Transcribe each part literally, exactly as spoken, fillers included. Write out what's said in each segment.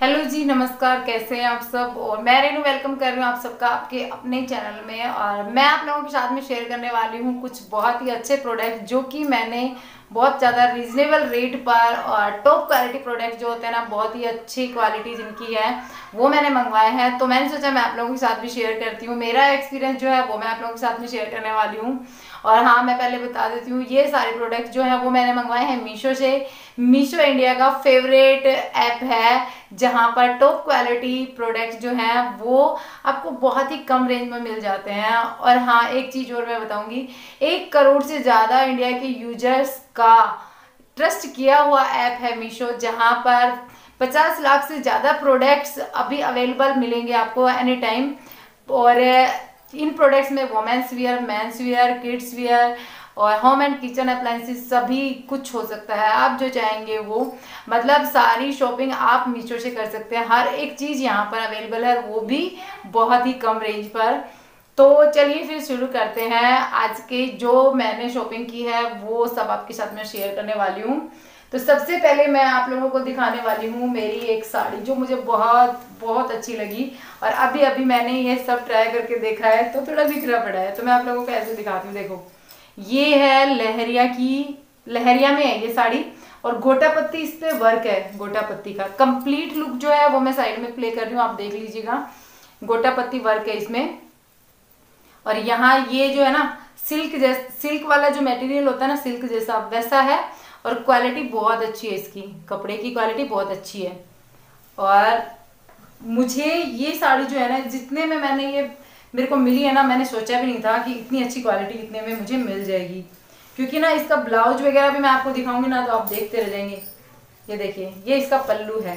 Hello जी, नमस्कार। कैसे हैं आप सब। और मैं रेनू वेलकम कर रही हूँ आप सबका आपके अपने चैनल में। और मैं आप लोगों के साथ में शेयर करने वाली हूँ कुछ बहुत ही अच्छे प्रोडक्ट जो कि मैंने बहुत ज़्यादा रीजनेबल रेट पर और टॉप क्वालिटी प्रोडक्ट जो होते हैं ना, बहुत ही अच्छी क्वालिटी जिनकी है वो मैंने मंगवाए हैं। तो मैंने सोचा मैं आप लोगों के साथ भी शेयर करती हूँ। मेरा एक्सपीरियंस जो है वो मैं आप लोगों के साथ में शेयर करने वाली हूँ। और हाँ, मैं पहले बता देती हूँ, ये सारे प्रोडक्ट जो है वो मैंने मंगवाए हैं मीशो से। मीशो इंडिया का फेवरेट ऐप है जहां पर टॉप क्वालिटी प्रोडक्ट्स जो हैं वो आपको बहुत ही कम रेंज में मिल जाते हैं। और हाँ, एक चीज और मैं बताऊंगी, एक करोड़ से ज्यादा इंडिया के यूजर्स का ट्रस्ट किया हुआ ऐप है मीशो, जहां पर पचास लाख से ज्यादा प्रोडक्ट्स अभी अवेलेबल मिलेंगे आपको एनी टाइम। और इन प्रोडक्ट्स में women's wear, men's wear, kids wear और होम एंड किचन अप्लायंसेस सभी कुछ हो सकता है। आप जो चाहेंगे वो, मतलब सारी शॉपिंग आप मीशो से कर सकते हैं। हर एक चीज यहाँ पर अवेलेबल है, वो भी बहुत ही कम रेंज पर। तो चलिए फिर शुरू करते हैं। आज के जो मैंने शॉपिंग की है वो सब आपके साथ में शेयर करने वाली हूँ। तो सबसे पहले मैं आप लोगों को दिखाने वाली हूँ मेरी एक साड़ी जो मुझे बहुत बहुत अच्छी लगी। और अभी अभी मैंने ये सब ट्राई करके देखा है तो थोड़ा बिखरा पड़ा है, तो मैं आप लोगों को ऐसे दिखाती हूँ। देखो, ये है लहरिया की, लहरिया में है ये साड़ी और गोटा पत्ती इस पे वर्क है। गोटा पत्ती का कंप्लीट लुक जो है वो मैं साइड में प्ले कर रही हूँ, आप देख लीजिएगा। गोटा पत्ती वर्क है इसमें। और यहाँ ये जो है ना, सिल्क जैसा, सिल्क वाला जो मटेरियल होता है ना, सिल्क जैसा वैसा है। और क्वालिटी बहुत अच्छी है, इसकी कपड़े की क्वालिटी बहुत अच्छी है। और मुझे ये साड़ी जो है ना, जितने में मैंने ये मेरे को मिली है ना, मैंने सोचा भी नहीं था कि इतनी अच्छी क्वालिटी इतने में मुझे मिल जाएगी। क्योंकि ना इसका ब्लाउज वगैरह भी मैं आपको दिखाऊंगी ना तो आप देखते रह जाएंगे। ये देखिए, ये इसका पल्लू है,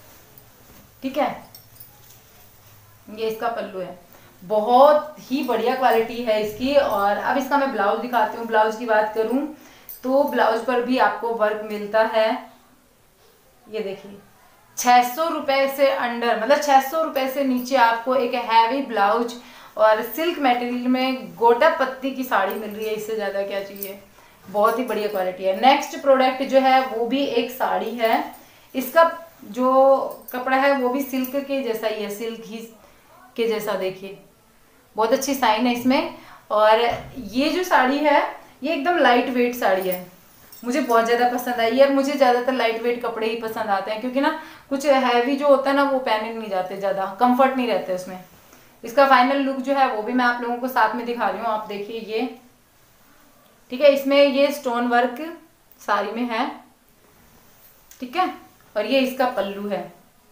ठीक है, ये इसका पल्लू है। बहुत ही बढ़िया क्वालिटी है इसकी। और अब इसका मैं ब्लाउज दिखाती हूँ। ब्लाउज की बात करूं तो ब्लाउज पर भी आपको वर्क मिलता है। ये देखिए, छह सौ रुपए से अंडर, मतलब छह सौ रुपए से नीचे आपको एक हैवी ब्लाउज और सिल्क मटेरियल में गोटा पत्ती की साड़ी मिल रही है। इससे ज्यादा क्या चाहिए। बहुत ही बढ़िया क्वालिटी है। नेक्स्ट प्रोडक्ट जो है वो भी एक साड़ी है। इसका जो कपड़ा है वो भी सिल्क के जैसा ही है, सिल्क ही के जैसा। देखिए, बहुत अच्छी साइन है इसमें। और ये जो साड़ी है ये एकदम लाइट वेट साड़ी है, मुझे बहुत ज़्यादा पसंद आई है। मुझे ज़्यादातर लाइट वेट कपड़े ही पसंद आते हैं, क्योंकि ना कुछ हैवी जो होता है ना वो पहने नहीं जाते, ज़्यादा कंफर्ट नहीं रहते उसमें। इसका फाइनल लुक जो है वो भी मैं आप लोगों को साथ में दिखा रही हूँ, आप देखिए ये, ठीक है। इसमें ये स्टोन वर्क साड़ी में है, ठीक है। और ये इसका पल्लू है।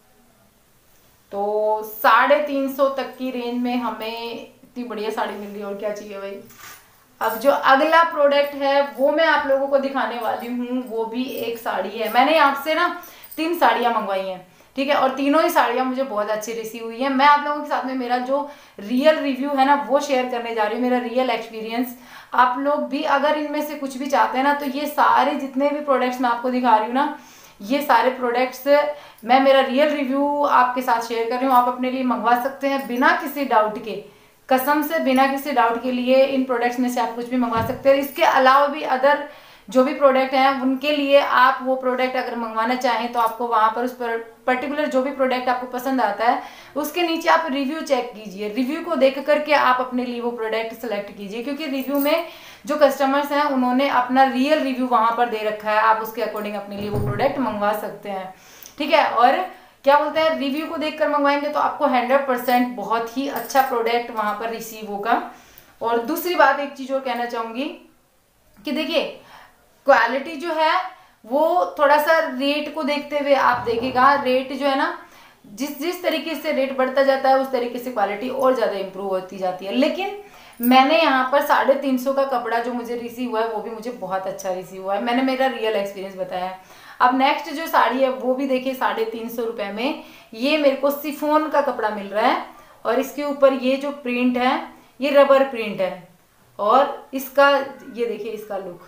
तो साढ़े तीन सौ तक की रेंज में हमें इतनी बढ़िया साड़ी मिल रही है, और क्या चाहिए भाई। अब जो अगला प्रोडक्ट है वो मैं आप लोगों को दिखाने वाली हूँ, वो भी एक साड़ी है। मैंने आपसे ना तीन साड़ियाँ मंगवाई हैं, ठीक है, और तीनों ही साड़ियाँ मुझे बहुत अच्छी रिसीव हुई हैं। मैं आप लोगों के साथ में मेरा जो रियल रिव्यू है ना वो शेयर करने जा रही हूँ, मेरा रियल एक्सपीरियंस। आप लोग भी अगर इनमें से कुछ भी चाहते हैं ना, तो ये सारे जितने भी प्रोडक्ट्स मैं आपको दिखा रही हूँ ना, ये सारे प्रोडक्ट्स मैं मेरा रियल रिव्यू आपके साथ शेयर कर रही हूँ। आप अपने लिए मंगवा सकते हैं बिना किसी डाउट के, कसम से बिना किसी डाउट के लिए इन प्रोडक्ट्स में से आप कुछ भी मंगवा सकते हैं। इसके अलावा भी अदर जो भी प्रोडक्ट हैं उनके लिए आप वो प्रोडक्ट अगर मंगवाना चाहें तो आपको वहां पर उस पर पर्टिकुलर जो भी प्रोडक्ट आपको पसंद आता है उसके नीचे आप रिव्यू चेक कीजिए। रिव्यू को देख करके आप अपने लिए वो प्रोडक्ट सेलेक्ट कीजिए, क्योंकि रिव्यू में जो कस्टमर्स हैं उन्होंने अपना रियल रिव्यू वहां पर दे रखा है। आप उसके अकॉर्डिंग अपने लिए वो प्रोडक्ट मंगवा सकते हैं, ठीक है। और क्या बोलते हैं, रिव्यू को देखकर मंगवाएंगे तो आपको हंड्रेड परसेंट बहुत ही अच्छा प्रोडक्ट वहां पर रिसीव होगा। और दूसरी बात, एक चीज और कहना चाहूंगी कि देखिए, क्वालिटी जो है वो थोड़ा सा रेट को देखते हुए आप देखिएगा। रेट जो है ना, जिस जिस तरीके से रेट बढ़ता जाता है उस तरीके से क्वालिटी और ज्यादा इंप्रूव होती जाती है। लेकिन मैंने यहाँ पर साढ़े तीन सौ का कपड़ा जो मुझे रिसीव हुआ है वो भी मुझे बहुत अच्छा रिसीव हुआ है। मैंने मेरा रियल एक्सपीरियंस बताया है। अब नेक्स्ट जो साड़ी है वो भी देखिए, साढ़े तीन सौ रुपए में ये मेरे को सिफोन का कपड़ा मिल रहा है। और इसके ऊपर ये जो प्रिंट है ये रबर प्रिंट है। और इसका ये देखिए, इसका लुक,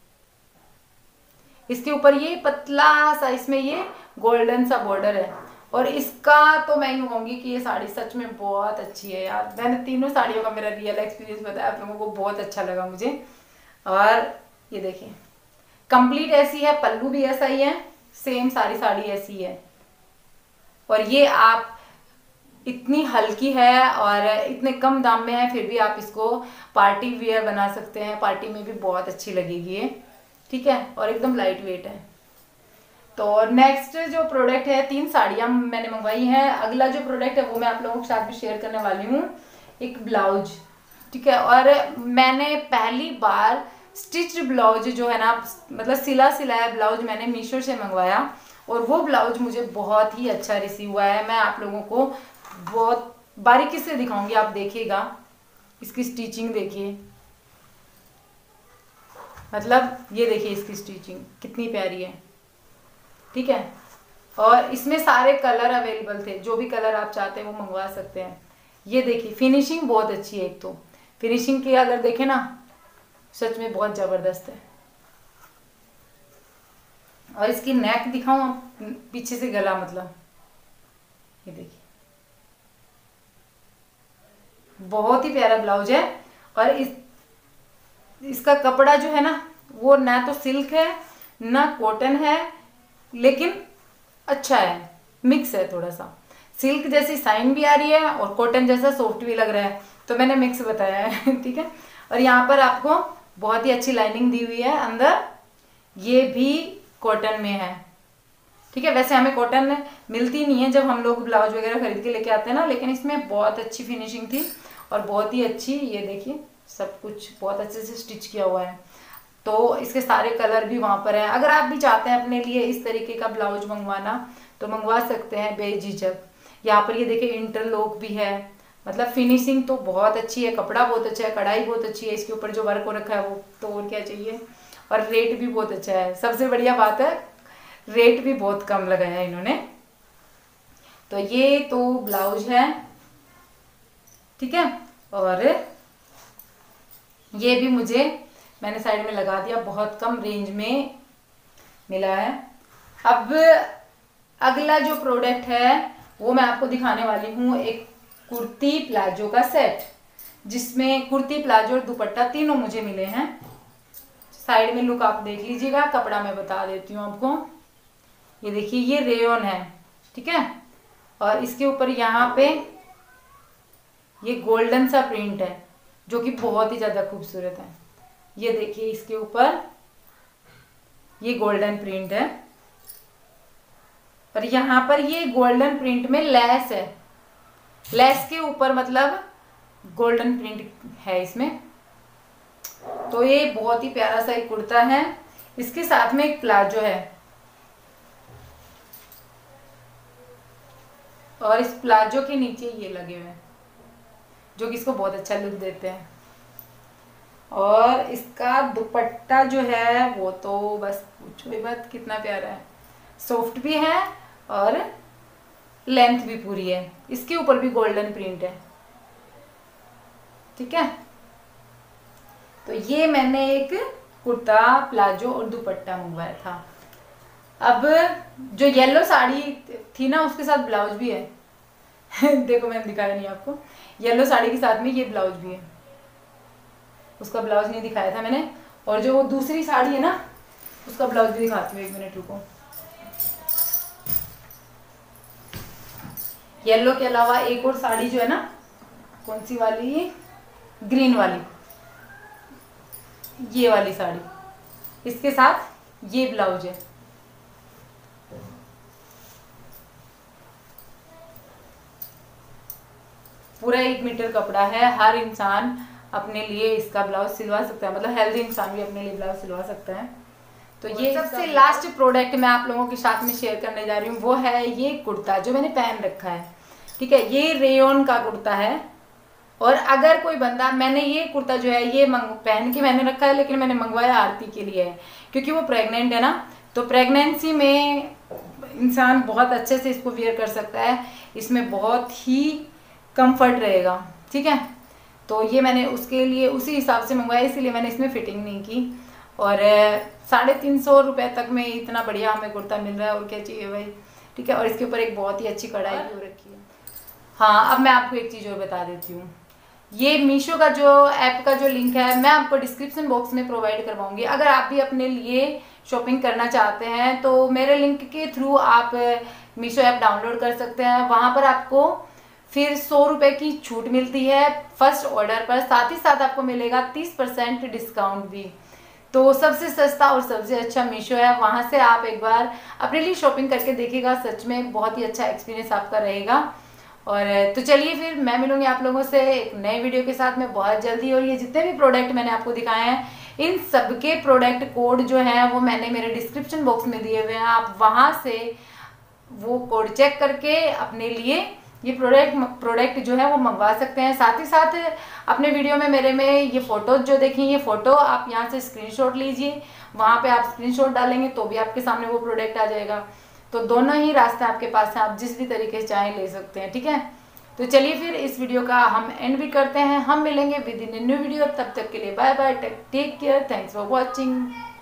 इसके ऊपर ये पतला सा इसमें ये गोल्डन सा बॉर्डर है। और इसका तो मैं यूँ कहूँगी कि ये साड़ी सच में बहुत अच्छी है यार। मैंने तीनों साड़ियों का मेरा रियल एक्सपीरियंस बताया, आप लोगों को बहुत अच्छा लगा मुझे। और ये देखिए, कंप्लीट ऐसी है, पल्लू भी ऐसा ही है, सेम सारी साड़ी ऐसी है। और ये आप इतनी हल्की है और इतने कम दाम में है, फिर भी आप इसको पार्टी वियर बना सकते हैं, पार्टी में भी बहुत अच्छी लगेगी ये, ठीक है। और एकदम लाइट वेट है। तो नेक्स्ट जो प्रोडक्ट है, तीन साड़ियां मैंने मंगवाई हैं। अगला जो प्रोडक्ट है वो मैं आप लोगों के साथ भी शेयर करने वाली हूँ, एक ब्लाउज, ठीक है। और मैंने पहली बार स्टिच्ड ब्लाउज जो है ना, मतलब सिला सिलाया ब्लाउज मैंने मीशो से मंगवाया और वो ब्लाउज मुझे बहुत ही अच्छा रिसीव हुआ है। मैं आप लोगों को बहुत बारीकी से दिखाऊंगी, आप देखिएगा, इसकी स्टिचिंग देखिए, मतलब ये देखिए इसकी स्टिचिंग कितनी प्यारी है, ठीक है। और इसमें सारे कलर अवेलेबल थे, जो भी कलर आप चाहते हैं वो मंगवा सकते हैं। ये देखिए फिनिशिंग बहुत अच्छी है, एक तो फिनिशिंग की अगर देखें ना, सच में बहुत जबरदस्त है। और इसकी नेक दिखाऊं पीछे से गला, मतलब ये देखिए बहुत ही प्यारा ब्लाउज है। और इस इसका कपड़ा जो है ना, वो ना तो सिल्क है ना कॉटन है, लेकिन अच्छा है, मिक्स है, थोड़ा सा सिल्क जैसी साइन भी आ रही है और कॉटन जैसा सॉफ्ट भी लग रहा है, तो मैंने मिक्स बताया है, ठीक है। और यहाँ पर आपको बहुत ही अच्छी लाइनिंग दी हुई है अंदर, ये भी कॉटन में है, ठीक है। वैसे हमें कॉटन मिलती नहीं है जब हम लोग ब्लाउज वगैरह खरीद के लेके आते हैं ना, लेकिन इसमें बहुत अच्छी फिनिशिंग थी और बहुत ही अच्छी, ये देखिए सब कुछ बहुत अच्छे से स्टिच किया हुआ है। तो इसके सारे कलर भी वहाँ पर हैं। अगर आप भी चाहते हैं अपने लिए इस तरीके का ब्लाउज मंगवाना तो मंगवा सकते हैं बेझिझक। यहाँ पर ये देखिए इंटरलॉक भी है, मतलब फिनिशिंग तो बहुत अच्छी है, कपड़ा बहुत अच्छा है, कढ़ाई बहुत अच्छी है, इसके ऊपर जो वर्क हो रखा है वो तो और क्या चाहिए। और रेट भी बहुत अच्छा है, सबसे बढ़िया बात है रेट भी बहुत कम लगाया है इन्होंने। तो ये तो ब्लाउज है, ठीक है। और ये भी मुझे मैंने साइड में लगा दिया, बहुत कम रेंज में मिला है। अब अगला जो प्रोडक्ट है वो मैं आपको दिखाने वाली हूँ, एक कुर्ती प्लाजो का सेट, जिसमें कुर्ती प्लाजो और दुपट्टा तीनों मुझे मिले हैं। साइड में लुक आप देख लीजिएगा, कपड़ा मैं बता देती हूँ आपको। ये देखिए ये रेयन है, ठीक है। और इसके ऊपर यहाँ पे ये गोल्डन सा प्रिंट है जो कि बहुत ही ज्यादा खूबसूरत है। ये देखिए इसके ऊपर ये गोल्डन प्रिंट है और यहाँ पर ये गोल्डन प्रिंट में लेस है, लेस के ऊपर मतलब गोल्डन प्रिंट है इसमें। तो ये बहुत ही प्यारा सा एक कुर्ता है, इसके साथ में एक प्लाजो है और इस प्लाजो के नीचे ये लगे हुए हैं जो कि इसको बहुत अच्छा लुक देते हैं। और इसका दुपट्टा जो है वो तो बस पूछो ही मत, कितना प्यारा है, सॉफ्ट भी है और लेंथ भी पूरी है। इसके ऊपर भी गोल्डन प्रिंट है, ठीक है। तो ये मैंने एक कुर्ता प्लाजो और दुपट्टा मंगवाया था। अब जो येलो साड़ी थी ना उसके साथ ब्लाउज भी है देखो मैंने दिखाया नहीं आपको, येलो साड़ी के साथ में ये ब्लाउज भी है, उसका ब्लाउज नहीं दिखाया था मैंने। और जो दूसरी साड़ी है ना उसका ब्लाउज भी दिखाती हूँ, एक मिनट रुको। येलो के अलावा एक और साड़ी जो है ना, कौन सी वाली, ग्रीन वाली, ये वाली साड़ी, इसके साथ ये ब्लाउज है। पूरा एक मीटर कपड़ा है, हर इंसान अपने लिए इसका ब्लाउज सिलवा सकता है, मतलब हेल्दी इंसान भी अपने लिए ब्लाउज सिलवा सकता है। तो ये सबसे लास्ट प्रोडक्ट मैं आप लोगों के साथ में शेयर करने जा रही हूँ, वो है ये कुर्ता जो मैंने पहन रखा है, ठीक है। ये रेयन का कुर्ता है। और अगर कोई बंदा, मैंने ये कुर्ता जो है ये मंग पहन के मैंने रखा है, लेकिन मैंने मंगवाया आरती के लिए है क्योंकि वो प्रेग्नेंट है ना, तो प्रेगनेंसी में इंसान बहुत अच्छे से इसको वियर कर सकता है, इसमें बहुत ही कंफर्ट रहेगा, ठीक है। तो ये मैंने उसके लिए उसी हिसाब से मंगवाया, इसीलिए मैंने इसमें फिटिंग नहीं की। और साढ़े तीन सौ रुपये तक में इतना बढ़िया हमें कुर्ता मिल रहा है, और क्या चाहिए भाई, ठीक है। और इसके ऊपर एक बहुत ही अच्छी कढ़ाई भी हो रखी है। हाँ, अब मैं आपको एक चीज़ और बता देती हूँ, ये मीशो का जो ऐप का जो लिंक है मैं आपको डिस्क्रिप्शन बॉक्स में प्रोवाइड करवाऊंगी। अगर आप भी अपने लिए शॉपिंग करना चाहते हैं तो मेरे लिंक के थ्रू आप मीशो ऐप डाउनलोड कर सकते हैं। वहाँ पर आपको फिर सौ रुपये की छूट मिलती है फर्स्ट ऑर्डर पर, साथ ही साथ आपको मिलेगा तीस परसेंट डिस्काउंट भी। तो सबसे सस्ता और सबसे अच्छा मीशो है, वहाँ से आप एक बार अपने लिए शॉपिंग करके देखिएगा, सच में बहुत ही अच्छा एक्सपीरियंस आपका रहेगा। और तो चलिए फिर मैं मिलूंगी आप लोगों से एक नए वीडियो के साथ में बहुत जल्दी। और ये जितने भी प्रोडक्ट मैंने आपको दिखाए हैं, इन सबके प्रोडक्ट कोड जो हैं वो मैंने मेरे डिस्क्रिप्शन बॉक्स में दिए हुए हैं, आप वहाँ से वो कोड चेक करके अपने लिए ये प्रोडक्ट प्रोडक्ट जो है वो मंगवा सकते हैं। साथ ही साथ अपने वीडियो में मेरे में ये फोटोज जो देखें, ये फोटो आप यहाँ से स्क्रीनशॉट लीजिए, वहाँ पे आप स्क्रीनशॉट डालेंगे तो भी आपके सामने वो प्रोडक्ट आ जाएगा। तो दोनों ही रास्ते आपके पास हैं, आप जिस भी तरीके से चाहें ले सकते हैं, ठीक है। तो चलिए फिर इस वीडियो का हम एंड भी करते हैं, हम मिलेंगे विद इन न्यू वीडियो। तब तक के लिए bye bye, take care, thanks for watching.